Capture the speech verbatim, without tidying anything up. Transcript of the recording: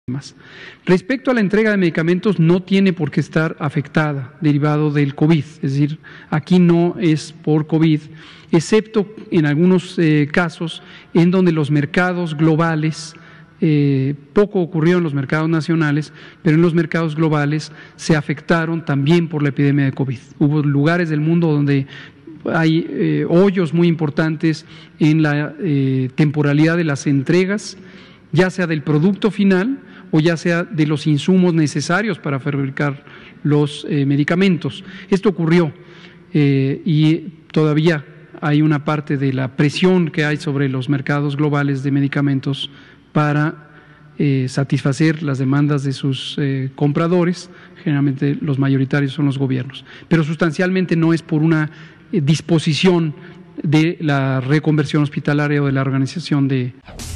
Más. Respecto a la entrega de medicamentos, no tiene por qué estar afectada, derivado del COVID, es decir, aquí no es por COVID, excepto en algunos eh, casos en donde los mercados globales, eh, poco ocurrió en los mercados nacionales, pero en los mercados globales se afectaron también por la epidemia de COVID. Hubo lugares del mundo donde hay eh, hoyos muy importantes en la eh, temporalidad de las entregas, ya sea del producto final o ya sea de los insumos necesarios para fabricar los eh, medicamentos. Esto ocurrió eh, y todavía hay una parte de la presión que hay sobre los mercados globales de medicamentos para eh, satisfacer las demandas de sus eh, compradores, generalmente los mayoritarios son los gobiernos, pero sustancialmente no es por una eh, disposición de la reconversión hospitalaria o de la organización de